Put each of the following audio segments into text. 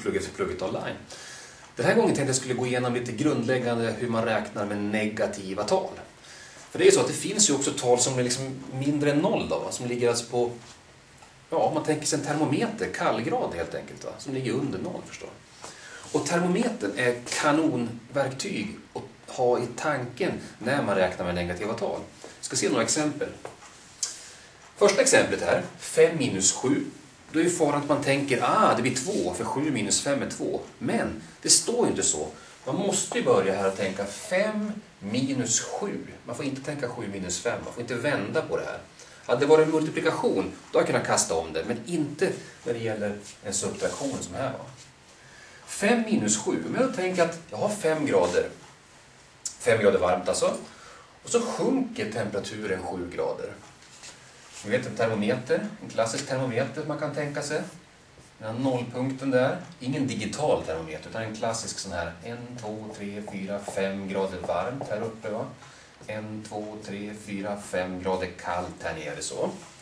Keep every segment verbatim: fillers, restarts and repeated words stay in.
plugget för Plugget Online. Den här gången tänkte jag skulle gå igenom lite grundläggande hur man räknar med negativa tal. För det är så att det finns ju också tal som är liksom mindre än noll då, som ligger alltså på, ja, om man tänker sig en termometer, kallgrad helt enkelt, va? Som ligger under noll förstår. Och termometern är kanonverktyg att ha i tanken när man räknar med negativa tal. Jag ska se några exempel. Första exemplet här, fem minus sju. Då är faran att man tänker, ah det blir två, för sju minus fem är två. Men det står ju inte så. Man måste ju börja här och tänka fem minus sju. Man får inte tänka sju minus fem, man får inte vända på det här. Hade det varit en multiplikation, då har jag kunnat kasta om det. Men inte när det gäller en subtraktion som här var. fem minus sju, om jag tänker att jag har fem grader. fem grader varmt alltså. Och så sjunker temperaturen sju grader. Ni vet en termometer, en klassisk termometer man kan tänka sig. Den här nollpunkten där, ingen digital termometer utan en klassisk sån här ett, två, tre, fyra, fem grader varmt här uppe va. ett, två, tre, fyra, fem grader kallt här nere så.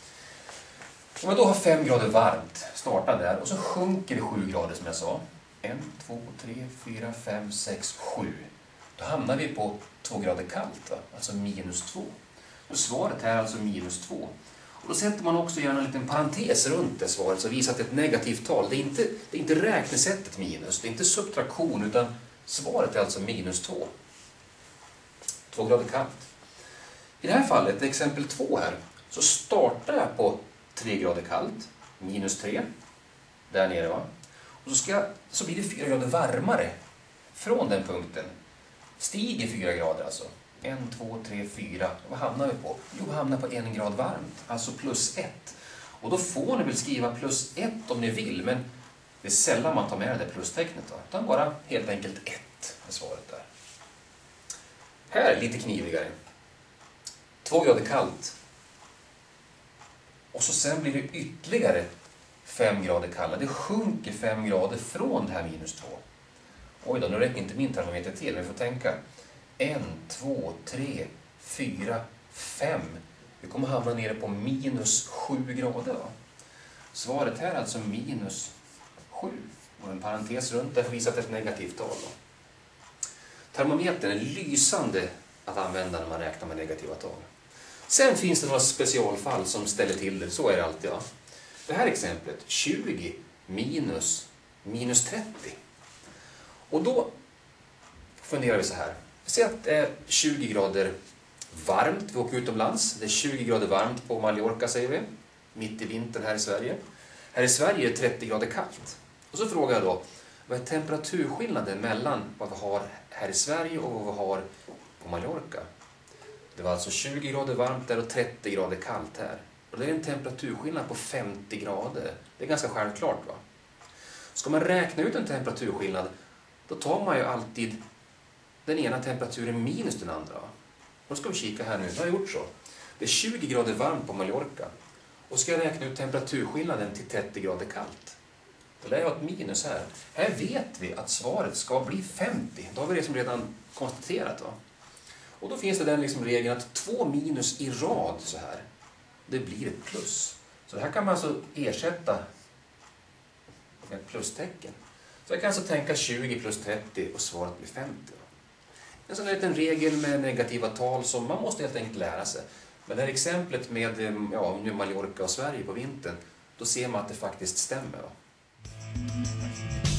Om jag då har fem grader varmt, startar där och så sjunker det sju grader som jag sa. ett, två, tre, fyra, fem, sex, sju. Då hamnar vi på två grader kallt va? Alltså minus två. Så svaret här är alltså minus två. Och då sätter man också gärna en liten parentes runt det svaret så visar att det är ett negativt tal. Det är inte, det är inte räknesättet minus, det är inte subtraktion utan svaret är alltså minus två. två grader kallt. I det här fallet, exempel två här, så startar jag på tre grader kallt, minus tre, där nere va. Och så, ska jag, så blir det fyra grader varmare från den punkten. Stiger fyra grader alltså. ett, två, tre, fyra. Vad hamnar vi på? Jo, vi hamnar på en grad varmt. Alltså plus ett. Och då får ni väl skriva plus ett om ni vill. Men det är sällan man tar med det plustecknet. Va? Utan bara helt enkelt ett är svaret där. Här lite knivigare. två grader kallt. Och så sen blir det ytterligare fem grader kalla. Det sjunker fem grader från det här minus två. Oj då, nu räcker inte min termometer till. Vi får tänka. ett, två, tre, fyra, fem. Vi kommer hamna nere på minus sju grader. Va? Svaret här är alltså minus sju. Och en parentes runt där visar ett negativt tal. Då. Termometern är lysande att använda när man räknar med negativa tal. Sen finns det några specialfall som ställer till det. Så är det alltid. Va? Det här exemplet, tjugo minus minus trettio. Och då funderar vi så här. Säg att det är tjugo grader varmt, vi åker utomlands. Det är tjugo grader varmt på Mallorca säger vi. Mitt i vintern här i Sverige. Här i Sverige är det trettio grader kallt. Och så frågar jag då, vad är temperaturskillnaden mellan vad vi har här i Sverige och vad vi har på Mallorca? Det var alltså tjugo grader varmt där och trettio grader kallt här. Och det är en temperaturskillnad på femtio grader. Det är ganska självklart va? Ska man räkna ut en temperaturskillnad, då tar man ju alltid den ena temperaturen minus den andra. Då ska vi kika här nu. Jag har gjort så. Det är tjugo grader varmt på Mallorca. Och ska jag räkna ut temperaturskillnaden till trettio grader kallt. Då lär jag ha ett minus här. Här vet vi att svaret ska bli femtio. Då har vi det som redan konstaterat. Va? Och då finns det den liksom regeln att två minus i rad så här. Det blir ett plus. Så det här kan man alltså ersätta med ett plustecken. Så jag kan alltså tänka tjugo plus trettio och svaret blir femtio. En sån här liten regel med negativa tal som man måste helt enkelt lära sig. Men det här exemplet med ja, Mallorca och Sverige på vintern, då ser man att det faktiskt stämmer. Va?